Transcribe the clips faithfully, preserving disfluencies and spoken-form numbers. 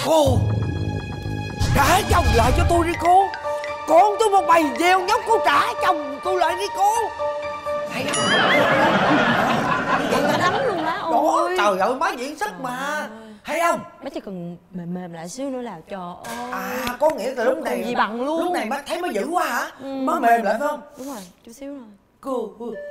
Cô trả chồng lại cho tôi đi cô. Con tôi một bầy gieo nhóc, cô trả chồng tôi lại đi cô. Hay Vậy lắm luôn á. đó, trời ơi má diễn xuất mà. Hay không? Má chỉ cần mềm mềm lại xíu nữa là trời ơi. À có nghĩa là lúc này gì bằng luôn. Lúc này má thấy má dữ quá hả? Ừ. Má mềm lại phải không? Đúng rồi, chút xíu rồi. Cô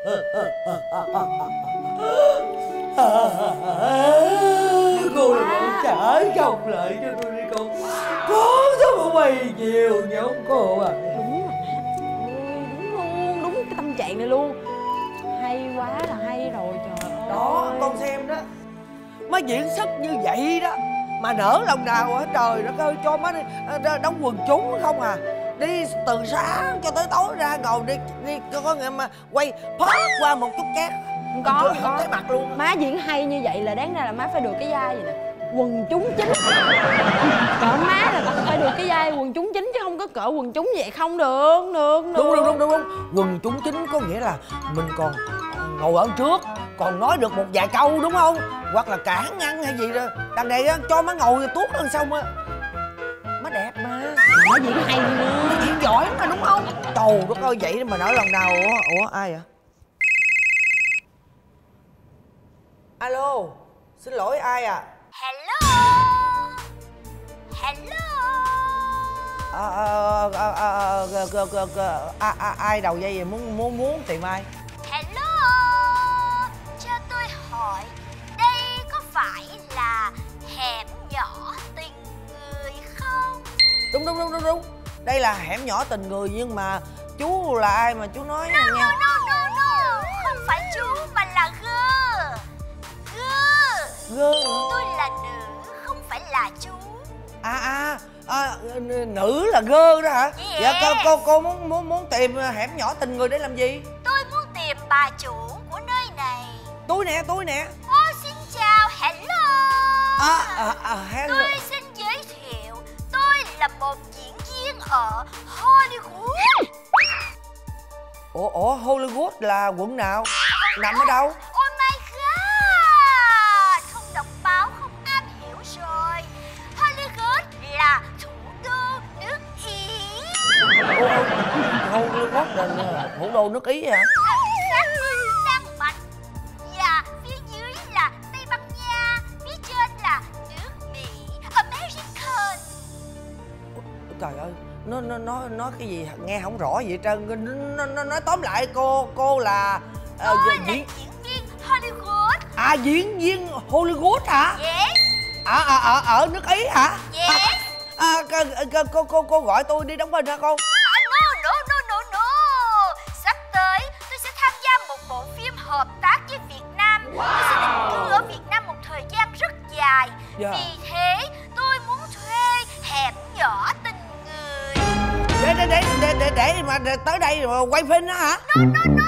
cô là trả chồng lại cho tôi đi cô. Có số một bầy nhiều nhóc cô à. Đúng rồi. Ôi, đúng luôn, đúng cái tâm trạng này luôn. Hay quá là hay rồi trời ơi. Đó con xem đó, má diễn xuất như vậy đó mà nở lòng nào hả trời đất ơi. Cho má đi đóng quần chúng không à. Đi từ sáng cho tới tối ra ngồi đi đi có nghĩa mà quay phớt qua một chút két. Không có, không, không có. thấy mặt luôn. Má diễn hay như vậy là đáng ra là má phải được cái vai gì nè, quần chúng chính. Cỡ má là phải được cái vai quần chúng chính chứ không có cỡ quần chúng vậy không được, được, được. Đúng đúng đúng đúng đúng. Quần chúng chính có nghĩa là mình còn ngồi ở trước, còn nói được một vài câu đúng không? Hoặc là cản ngăn hay gì đó. Đằng này á, cho má ngồi tuốt lên xong á. Má đẹp mà. Má diễn hay nữa. Má diễn giỏi mà đúng không? Trời đất ơi vậy mà nở lòng nào. Ủa, Ủa ai vậy? Alo, xin lỗi ai à? Hello. Hello. À, à, à, à, à, à, à, à, ai đầu dây vậy? Muốn muốn muốn tìm ai? Hello. Cho tôi hỏi, đây có phải là hẻm nhỏ tình người không? Đúng đúng đúng đúng đúng. Đây là hẻm nhỏ tình người nhưng mà chú là ai mà chú nói No, nha. no, no, no, no. Không phải chú mà là Gơ. Gơ. Gơ. Tôi là nữ, không phải là chú. À à, à nữ là Gơ đó hả? Yes. Dạ cô cô cô muốn muốn muốn tìm hẻm nhỏ tình người để làm gì? Tôi muốn tìm bà chủ của nơi này. Tôi nè, tôi nè. Ô, xin chào, hello. À à à hello. Tôi xin giới thiệu, tôi là một diễn viên ở Hollywood. Ủa ủa Hollywood là quận nào? Nằm ở đâu? Oh my god, không đọc báo không am hiểu rồi. Hollywood là thủ đô nước Ý. Ủa, Hollywood là thủ đô nước Ý hả? Xác Đan Mạch. Và phía dưới là Tây Ban Nha, phía trên là nước Mỹ, American. Trời ơi, nó nó nó nói cái gì nghe không rõ vậy trơn. Nó, nó nói tóm lại cô cô là Tôi uh, là diễn diễn viên Hollywood. à diễn viên Hollywood hả? Yes. À, à, à ở nước Ý hả? Yes. À, à, cô, cô cô cô gọi tôi đi đóng phim hả cô? À, no, no, no, no, no. Sắp tới tôi sẽ tham gia một bộ phim hợp tác với Việt Nam. Tôi sẽ định cư ở Việt Nam một thời gian rất dài. Dạ. Vì thế tôi muốn thuê hẻm nhỏ tình người. Để để để để để, để mà để, tới đây mà quay phim đó hả? No, no, no,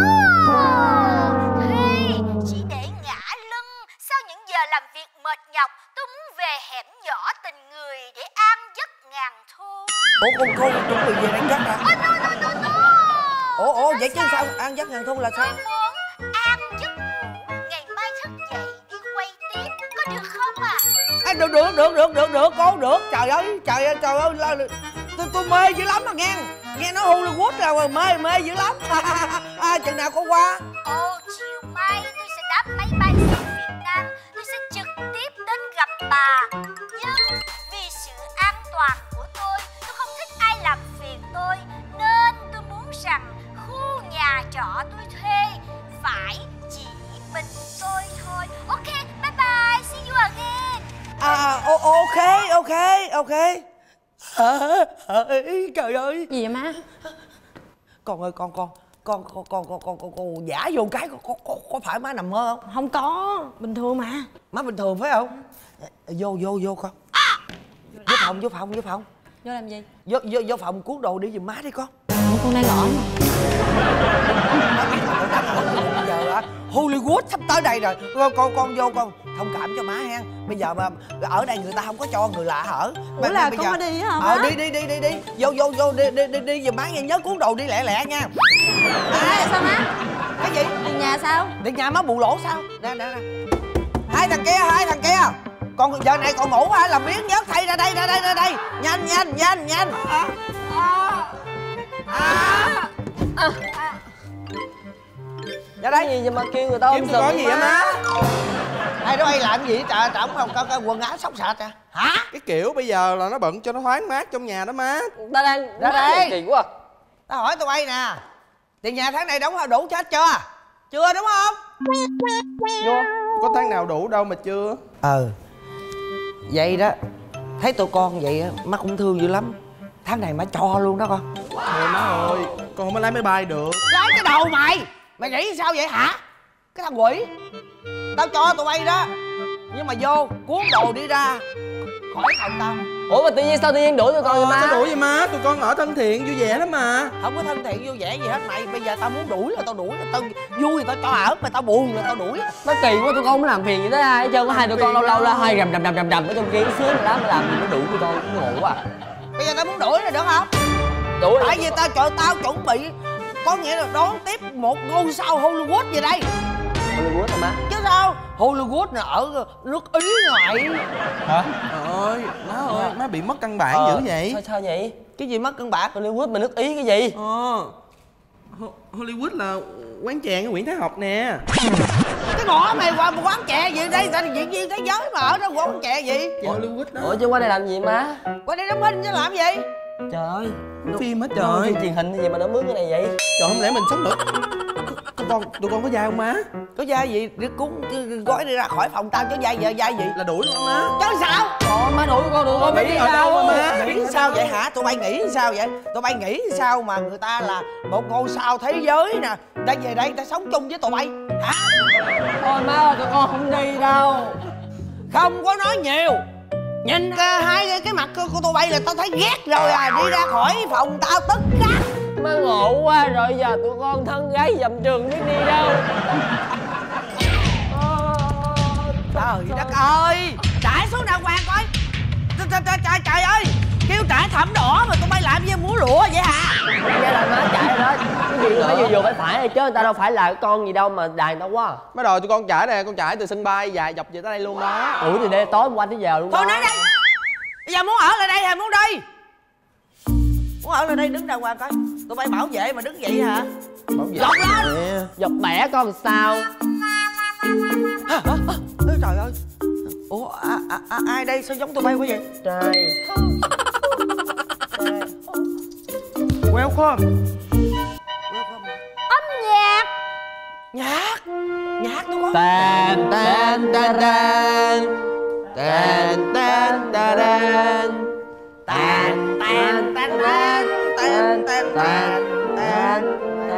no. Thuê chỉ để ngả lưng sau những giờ làm việc mệt nhọc. Tôi muốn về hẻm nhỏ tình người để an giấc ngàn thu. Ủa cô cô chuẩn bị về đánh giấc hả? Oh, no, no, no, no. Ủa ủa vậy chứ sao? sao an giấc ngàn thu là sao? Tôi muốn an giấc ngủ, ngày mai thức dậy đi quay tiếp, có được không à? À, được được được được được được cô được. Trời ơi trời ơi trời ơi là, tôi tôi mê dữ lắm mà nghe nghe nói Hollywood là mê mê dữ lắm. À, à, à, chừng nào cô qua? Ồ, chiều mai tôi sẽ đáp máy bay sang Việt Nam, tôi sẽ trực tiếp đến gặp bà. Nhưng vì sự an toàn của tôi, tôi không thích ai làm phiền tôi, nên tôi muốn rằng khu nhà trọ tôi thuê phải chỉ mình tôi thôi. Ok, bye bye, see you again. À o, ok ok ok. À, à, trời ơi. Gì vậy má? Con ơi con con con con con con con, con, con giả vô cái có, có, có, có phải má nằm mơ không? Không có, bình thường mà. Má bình thường phải không? Vô vô vô con. Vô phòng vô phòng vô phòng. Vô làm gì? Vô vô vô phòng cuốn đồ đi giùm má đi con. Ủa, con đang ở mà. Má biết là con đang ở bây giờ hả? Hollywood sắp tới đây rồi. Con con con vô con thông cảm cho má hen. Bây giờ mà ở đây người ta không có cho người lạ ở. Ủa là con có đi hả má? Ờ đi đi đi đi đi. Vô vô vô đi đi đi, đi giùm má nha, nhớ cuốn đồ đi lẹ lẹ nha. À, sao má? Cái gì? Đi nhà sao? Đi nhà má bù lỗ sao? Nè nè nè. Hai thằng kia hai thằng kia. Còn giờ này còn ngủ hả? Làm biến nhớt thay ra đây, ra đây, ra đây. Nhanh, nhanh, nhanh, nhanh. À, à, à, à. Ra đây. Cái gì mà kêu người ta ôm Kiếm tôi có gì vậy má? Ai đó ai làm gì trời, trọng không có cái quần áo xốc xạch à? Hả? Cái kiểu bây giờ là nó bận cho nó thoáng mát trong nhà đó má. Ta đang Ra đây. kỳ quá. Tao hỏi tụi bay nè, tiền nhà tháng này đóng đủ hết chưa? Chưa đúng không? Vô. Có tháng nào đủ đâu mà chưa. Ờ. Vậy đó, thấy tụi con vậy á, má cũng thương dữ lắm. Tháng này má cho luôn đó con. Thôi má ơi, con không có lái máy bay được. Lấy cái đầu mày. Mày nghĩ sao vậy hả? Cái thằng quỷ. Tao cho tụi bay đó, nhưng mà vô cuốn đồ đi ra khỏi phòng tao. Ủa mà tự nhiên sao tự nhiên đuổi tụi con vậy má? Sao đuổi vậy má? Tụi con ở thân thiện vui vẻ lắm mà. Không có thân thiện vui vẻ gì hết mày. Bây giờ tao muốn đuổi là tao đuổi, là tao vui thì tao cho ở, mà tao buồn là tao đuổi. Nó kỳ quá, tụi con không làm phiền gì tới ai hết trơn. Có hai tụi con lâu lâu la hơi rầm rầm rầm rầm rầm ở trong kia sướng rồi đó, mới làm gì nó đủ tụi con cũng ngủ à. Bây giờ tao muốn đuổi là được không? Đuổi. Tại vì tao trời tao chuẩn bị, có nghĩa là đón tiếp một ngôi sao Hollywood về đây. Hollywood hả má? Chứ sao? Hollywood là ở nước Ý ngoại. Hả? Trời ơi, má ơi, má bị mất căn bản Ờ, dữ vậy? Sao sao vậy? Cái gì mất cân bản? Hollywood mà nước Ý cái gì? Ờ Hollywood là quán chè ở Nguyễn Thái Học nè. Cái ngõ mày qua một quán chè gì đây? Tao diễn viên thế giới mà ở đó quán chè gì? Chè Hollywood đó. Ủa chứ qua đây làm gì má? Qua đây đóng phim chứ làm gì? Trời ơi, Đóng phim hết trời trời. phim truyền hình hay gì mà nó mướn cái này vậy? Trời, không lẽ mình sống nữa. Tụi con, tụi con có dai không má? Có dai gì? Đi cuốn gói đi ra khỏi phòng tao chứ dai giờ dai gì? Là đuổi luôn má. Chứ sao? Trời má đuổi con đuổi con Nghĩ đi ở đâu mà má? Nghĩ sao vậy hả? Tụi bay nghĩ sao vậy? Tụi bay nghĩ sao mà người ta là một ngôi sao thế giới nè, ta về đây ta sống chung với tụi bay hả? Thôi má ơi, tụi con không đi đâu. Không có nói nhiều. Nhìn cái, hai cái, cái mặt của, của tụi bay là tao thấy ghét rồi à. Đi ra khỏi phòng tao tức khắc. Má ngộ quá rồi, giờ tụi con thân gái dầm trường biết đi đâu. Trời đất ơi, trải xuống đàng hoàng coi. Trời, trời, trời, trời ơi, kêu trải thảm đỏ mà tụi bay làm như múa lụa vậy hả? Nghe là má chạy rồi đó. Cái gì phải vừa vừa phải phải chứ người ta đâu phải là con gì đâu mà đàn tao quá. Má đòi tụi con trải nè, con trải từ sân bay dài dọc về tới đây luôn đó. Ủa thì để tối hôm qua tới giờ luôn. Thôi đó. nói đây. Bây giờ muốn ở lại đây hay muốn đi? Muốn ở lại đây đứng đàng hoàng coi. Tụi bay bảo vệ mà đứng vậy hả? Bảo vệ Dọc lên. nè. Dọc bẻ con sao? Hả? Hả? Hả? Ê, trời ơi. Ủa à, à, à, ai đây sao giống tụi bay quá vậy? Trai. Welcome. Âm nhạc. Nhạc. Nhạc tụi con. Tan tan tan tan tan tan tan tan tan tan tan tan tan tan tan.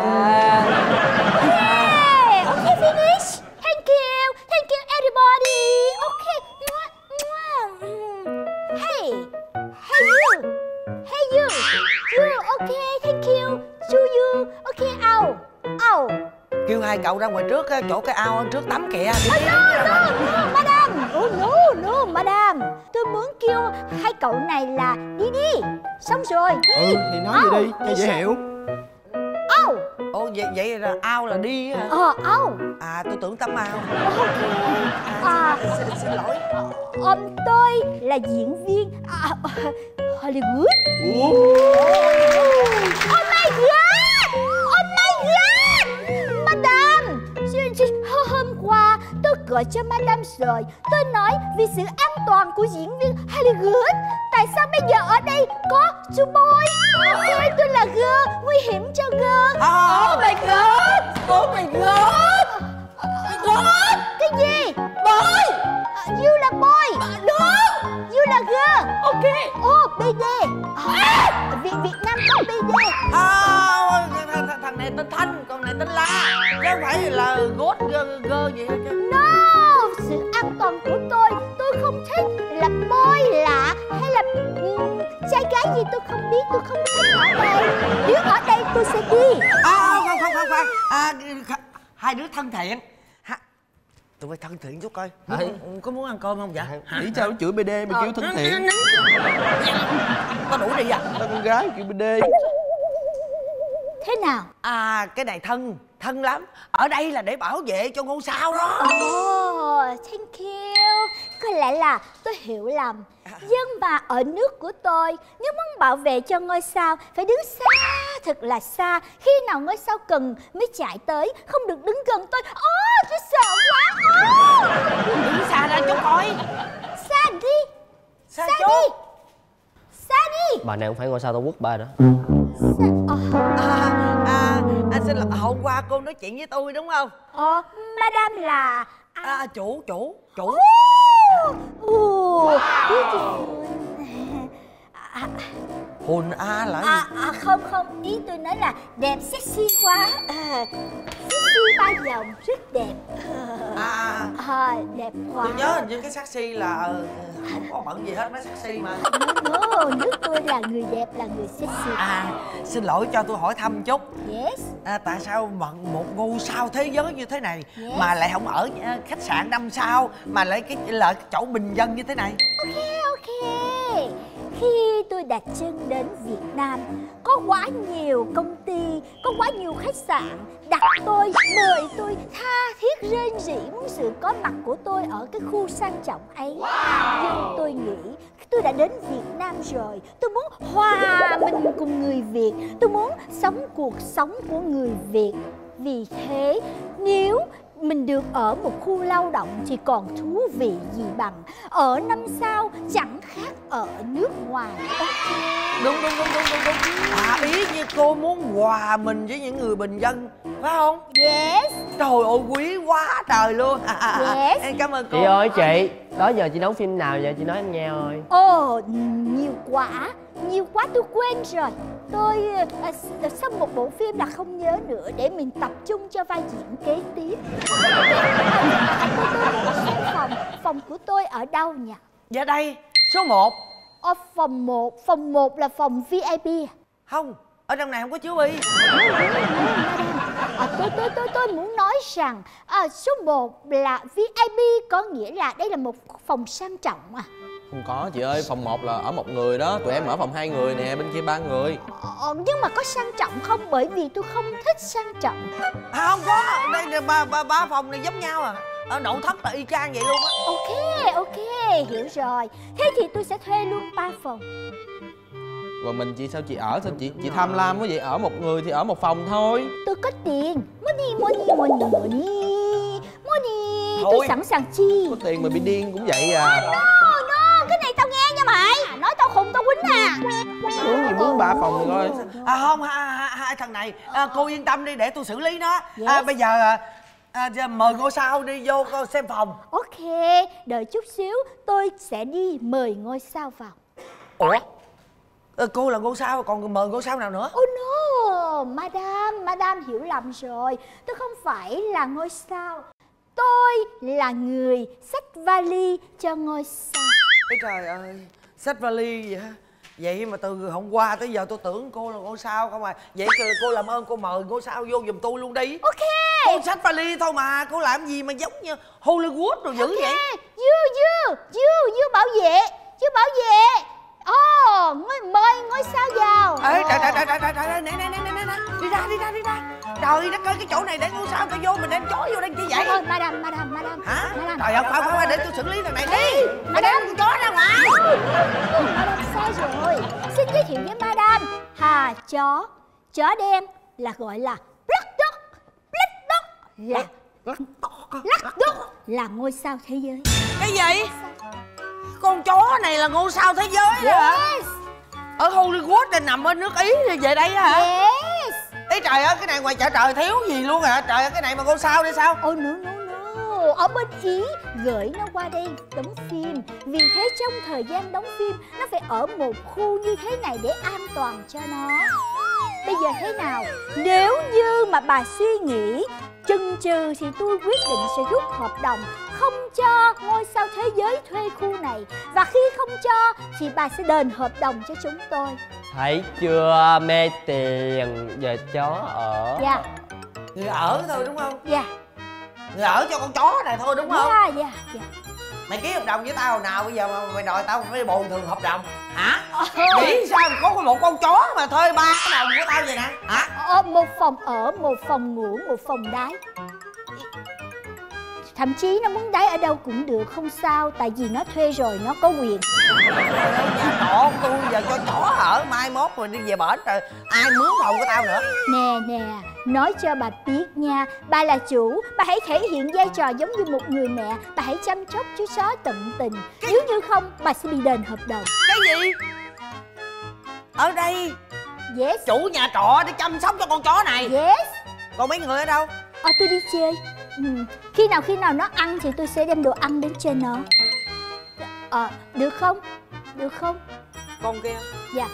Hey, okay, finish. Thank you. Thank you, everybody. Okay. Mwah, mwah. Mm. Hey. Hey, you. Hey, you. You, okay, thank you. To you. Okay, out. Out. Kêu hai cậu ra ngoài trước á, chỗ cái ao trước tắm kìa. Đi, Oh, đi, no, đi ra ngoài. no, no, madam. Oh, no, no, madam. Tôi muốn kêu hai cậu này là đi đi. Xong rồi. Đi. Ừ, thì nói vậy đi, cho dễ hiểu. Out. Ồ vậy vậy là ao là đi hả? Ờ, out. À tôi tưởng tắm ao. Ok. À, Xin, xin lỗi. um, tôi là diễn viên à, Hollywood. Ủa? Oh my god! Oh my god! Madam! Xin- xin- Hôm qua tôi gọi cho Madam rồi. Tôi nói vì sự an toàn của diễn viên Hollywood. Tại sao bây giờ ở đây có chú boy? Ok, tôi là girl, nguy hiểm cho girl. Oh my god! Oh my god! God! Cái gì? Boy! Uh, you là boy. No! You là girl. Ok. Oh, bê đê. À, Việt Việt Nam có bê đê. À, thằng, thằng, thằng này tên Thanh, còn này tên La. Chứ không phải là gót gơ, gơ gì hết chứ. No! Sự an toàn của tôi, tôi không thích là boy lạ hay là um, trai gái gì tôi không biết, tôi không thích ở đây. Nếu ở đây tôi sẽ đi. À, không, không, không, không. À, hai đứa thân thiện. Ha, tụi bay thân thiện chút coi. Ừ. Có muốn ăn cơm không vậy? Nghĩ sao nó chửi bê đê mà kêu thân thiện. Có đủ đi à? Tao con gái kêu bê đê. Thế nào? À, cái này thân, thân lắm. Ở đây là để bảo vệ cho ngôi sao đó. Oh, thank you. Có lẽ là tôi hiểu lầm. Nhưng mà ở nước của tôi, nếu muốn bảo vệ cho ngôi sao phải đứng xa, thật là xa. Khi nào ngôi sao cần mới chạy tới, không được đứng gần tôi. Ô, tôi sợ quá. Ô, Đứng xa ra chút coi. xa đi. Xa Xa chút. đi. Xa đi. Bà này không phải ngôi sao Tổ quốc ba đó. Xa... Ờ, À, à, à, xin lỗi, hôm qua cô nói chuyện với tôi đúng không? ờ, Madame là... À, chủ, chủ, chủ. Ồ, biết rồi. À, Hồn A là gì? à, à, không không, ý tôi nói là đẹp sexy quá. À, sexy ba dòng rất đẹp. À, À, đẹp quá. tôi nhớ hình như cái taxi là ờ, không có bận gì hết, mấy taxi mà. No, nước tôi là người đẹp, là người sexy. À, xin lỗi cho tôi hỏi thăm chút. Yes. À, tại sao bận một ngôi sao thế giới như thế này Yes. mà lại không ở à, khách sạn năm sao mà lại cái là cái chỗ bình dân như thế này? Ok, ok. Khi tôi đặt chân đến Việt Nam, có quá nhiều công ty, có quá nhiều khách sạn đặt tôi, mời tôi, tha thiết rên rỉ muốn sự có mặt của tôi ở cái khu sang trọng ấy. Nhưng tôi nghĩ tôi đã đến Việt Nam rồi, tôi muốn hòa mình cùng người Việt, tôi muốn sống cuộc sống của người Việt. Vì thế, nếu mình được ở một khu lao động thì còn thú vị gì bằng ở năm sao, chẳng khác ở nước ngoài. Ok. Đúng đúng đúng đúng đúng đúng. À, ý như cô muốn hòa mình với những người bình dân phải không? Yes. Trời ơi quý quá trời luôn. À, à, à. Yes. Em cảm ơn cô. Chị ơi chị, đó giờ chị đóng phim nào vậy? Chị nói anh nghe ơi. Ồ, nhiều quá, nhiều quá tôi quên rồi. Tôi à, sau một bộ phim là không nhớ nữa, để mình tập trung cho vai diễn kế tiếp. Phòng, phòng của tôi ở đâu nhỉ? Dạ đây, số một. Ở phòng một, phòng một là phòng vi ai pi. Không, ở trong này không có chứa bi. À, tôi tôi tôi tôi muốn nói rằng à, số một là vi ai pi, có nghĩa là đây là một phòng sang trọng à. Không có chị ơi, phòng một là ở một người đó. Tụi em ở phòng hai người nè, bên kia ba người. Ờ, nhưng mà có sang trọng không? Bởi vì tôi không thích sang trọng. À không có, đây là ba, ba, ba phòng này giống nhau à. Ở nội thất là y chang vậy luôn á. Ok, ok, hiểu rồi. Thế thì tôi sẽ thuê luôn ba phòng. Rồi mình chị sao chị ở? Sao chị chị tham lam quá vậy? Ở một người thì ở một phòng thôi. Tôi có tiền. Money, money, money, money, money. Thôi. Tôi sẵn sàng chi. Có tiền mà bị điên cũng vậy à. No, no, cái này tao nghe nha mày. Nói tao khùng tao quýnh à. Muốn gì muốn ba phòng thì coi. À không, hai, hai, hai thằng này à, cô yên tâm đi để tôi xử lý nó. Yes. À, bây giờ à, à, mời ngôi sao đi vô coi xem phòng. Ok, đợi chút xíu tôi sẽ đi mời ngôi sao vào. Ủa? À, cô là ngôi sao còn mời ngôi sao nào nữa? Oh no, madam, madam hiểu lầm rồi. Tôi không phải là ngôi sao. Tôi là người xách vali cho ngôi sao. Ê trời ơi, xách vali vậy hả? Vậy mà từ hôm qua tới giờ tôi tưởng cô là ngôi sao không à. Vậy thì cô làm ơn cô mời ngôi sao vô giùm tôi luôn đi. Ok. Cô xách vali thôi mà, cô làm gì mà giống như Hollywood rồi dữ Ok, vậy? dư dư, dư, dư bảo vệ, dư bảo vệ. Ồ, oh, mời ngôi sao vào. Ê trời trời trời trời trời trời, nè nè nè nè nè, đi ra đi ra đi ra. Trời đất ơi, cái chỗ này để ngôi sao cho vô, mình đem chó vô đây chi vậy? Thôi, madam, madam, madam. Hả? Madam. Trời ơi, khoan khoan khoan, để tôi xử lý thằng này đi. Mày đem con chó ra ngoài. Madam sai rồi. Xin giới thiệu với madam, Hà chó, chó đen là gọi là Black Dog. Black Dog là Black Dog là ngôi sao thế giới. Cái gì? Con chó này là ngôi sao thế giới đó hả? Yes. Ở Hollywood này nằm ở nước Ý thì về đây hả? Yes. Ê trời ơi, cái này ngoài chợ trời thiếu gì luôn hả? Trời ơi, cái này mà ngôi sao đi sao? Oh no no no. Ở bên Ý gửi nó qua đây đóng phim. Vì thế trong thời gian đóng phim nó phải ở một khu như thế này để an toàn cho nó. Bây giờ thế nào? Nếu như mà bà suy nghĩ chần chừ thì tôi quyết định sẽ rút hợp đồng, không cho ngôi sao thế giới thuê khu này. Và khi không cho thì bà sẽ đền hợp đồng cho chúng tôi. Thấy chưa, mê tiền, giờ chó ở. Dạ. Người ở thôi đúng không? Dạ. Người ở cho con chó này thôi đúng không? Dạ, dạ, dạ. Mày ký hợp đồng với tao hồi nào bây giờ mà mày đòi tao phải bồi thường hợp đồng hả? Nghĩ sao có một con chó mà thuê ba cái đồng của tao vậy nè hả? Ờ, một phòng ở, một phòng ngủ, một phòng đái. Thậm chí nó muốn đái ở đâu cũng được, không sao. Tại vì nó thuê rồi, nó có quyền. Nhà trọ tôi giờ cho chó ở, mai mốt rồi đi về bển rồi ai mướn phòng của tao nữa. Nè nè, nói cho bà biết nha, bà là chủ, bà hãy thể hiện vai trò giống như một người mẹ. Bà hãy chăm sóc chú chó tận tình. Cái... Nếu như không, bà sẽ bị đền hợp đồng. Cái gì? Ở đây? Yes. Chủ nhà trọ để chăm sóc cho con chó này? Yes. Còn mấy người ở đâu? Ờ, tôi đi chơi. Ừ. Khi nào khi nào nó ăn thì tôi sẽ đem đồ ăn đến cho nó. Ờ, được không? Được không? Con kia? Dạ.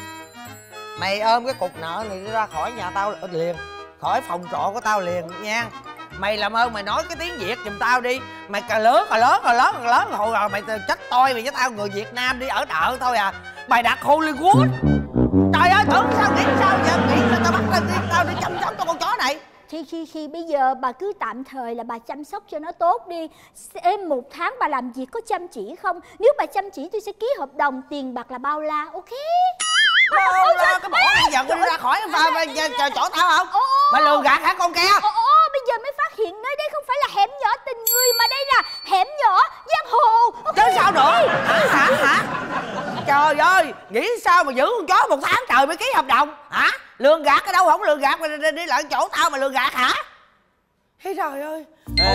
Mày ôm cái cục nợ này ra khỏi nhà tao liền, khỏi phòng trọ của tao liền nha. Mày làm ơn mày nói cái tiếng Việt giùm tao đi. Mày càng lớn càng lớn càng lớn càng lớn hồi rồi mày trách tôi mày với tao người Việt Nam đi ở đợ thôi à. Mày đặt Hollywood. Trời ơi, tưởng sao nghĩ sao giờ nghĩ sao tao bắt lên đi tao đi chăm sóc cho con chó này. Khi khi khi bây giờ bà cứ tạm thời là bà chăm sóc cho nó tốt đi. Em một tháng bà làm việc có chăm chỉ không? Nếu bà chăm chỉ tôi sẽ ký hợp đồng tiền bạc là bao la, ok? Bao la cái bỏ bây giờ con đi ra khỏi và chỗ tao không? Bà lừa gạt hả con kia? Ồ, bây giờ mới phát hiện nơi đây không phải là hẻm nhỏ tình người mà đây là hẻm nhỏ giang hồ. Chứ sao nữa? Hả hả hả? Trời ơi, nghĩ sao mà giữ con chó một tháng trời mới ký hợp đồng hả? Lường gạt ở đâu không lường gạt mà đi, đi lại chỗ tao mà lường gạt hả? Thế trời ơi.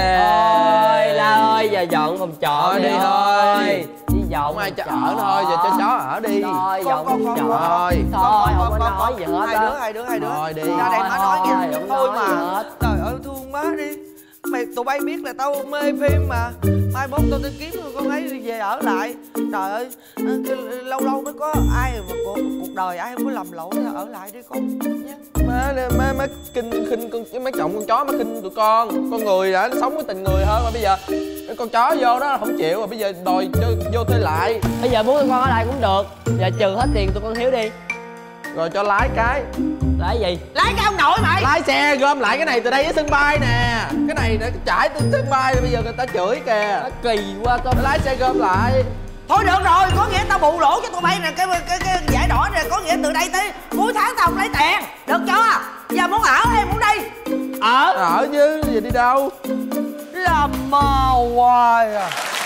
Ê La ơi, giờ dọn phòng trọ Thôi đi đi thôi. Đi dọn không ai cho ở thôi, giờ cho chó ở đi. Thôi Con, dọn con, phòng con, trọ. Thôi. Thôi không có nói gì hết Hai á. đứa, hai đứa, hai đứa. Thôi đi. Ra đây má nói nha. Thôi, không Thôi nói gì mà. hết. Trời ơi thương má đi. Mày tụi bay biết là tao mê phim mà. Mai mốt tao đi kiếm con ấy đi về ở lại. Trời ơi, lâu lâu mới có ai mà cuộc, cuộc đời ai không có lầm lỗi ở lại đi con nha. Má má má kinh khinh con má chồng con chó má khinh tụi con. Con người đã sống với tình người hơn mà bây giờ cái con chó vô đó không chịu rồi bây giờ đòi cho vô thuê lại. Bây giờ muốn tụi con ở đây cũng được. Giờ trừ hết tiền tụi con Hiếu đi. Rồi cho lái cái. Lái gì? Lái cái ông nội mày. Lái xe gom lại cái này từ đây đến sân bay nè. Cái này nó trải từ sân bay bây giờ người ta chửi kìa. Nó kỳ quá con. Lái xe gom lại. Thôi được rồi, có nghĩa tao bù lỗ cho tụi bay nè, cái cái cái giải đỏ này có nghĩa từ đây tới cuối tháng tao không lấy tiền. Được chưa? Giờ muốn ở hay muốn đi? Ở. Ở chứ, giờ đi đâu? Làm mơ hoài à.